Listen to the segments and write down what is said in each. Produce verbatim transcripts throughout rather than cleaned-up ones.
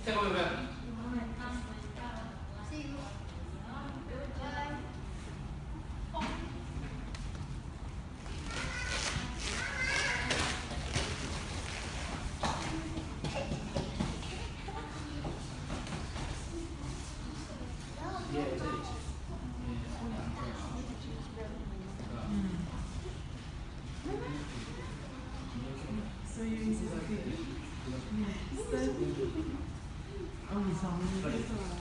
Take away when? 예, 이제 있지. So you use it okay? Yes. Oh, it's on me. Ready? It's alright.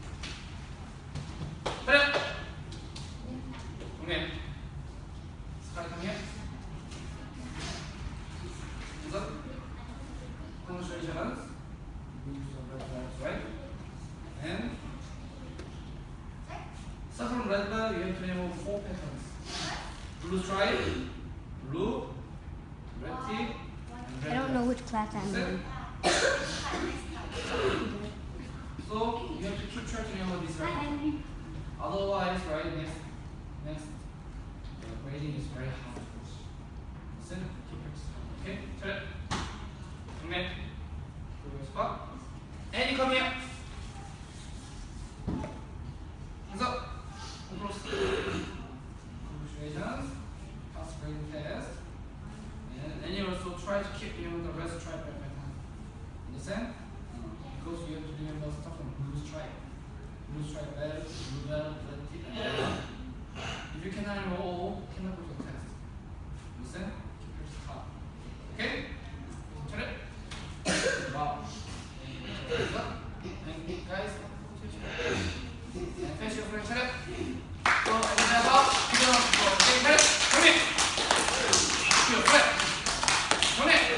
Ready? Come here. Start come here. Hands up. Concentrations. Right? And start from red bar, you have to remove four patterns. Blue stripe, blue, red tip, and red I don't know which class I'm Set. in. So you have to keep track of this, right? Otherwise, right, next, next, the grading is very hard. Listen, keep it. Okay, turn it. Come here. To your spot. And you come here. Hands up. Close. Congratulations. Pass grading test. And then you also try to keep you the rest stripe pattern. Understand? Because you have to remember stuff from blue stripe. Blue stripe red, blue red, red tip, and red. If you cannot remember all, cannot go to the test. Understand? Keep your stop. Okay? Turn it. Wow. Hands up. And guys, and face your friend. Turn it. So, and then up. Keep it on. Okay, turn it. Come here. Your friend. Come here.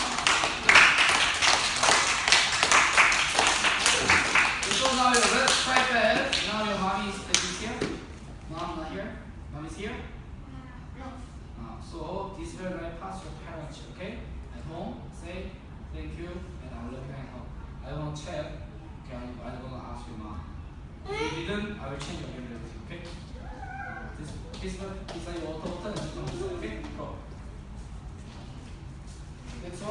So now your red stripe bed. Now your mommy is, is here. Mom not here. Mom is here. Uh, so this will I pass your parents. Okay. At home, say thank you and I love you and help. I won't check. Okay. I, I'm gonna ask your mom. If you didn't, I will change your ability. Okay. This this one is like your total. Okay. Go. Next one.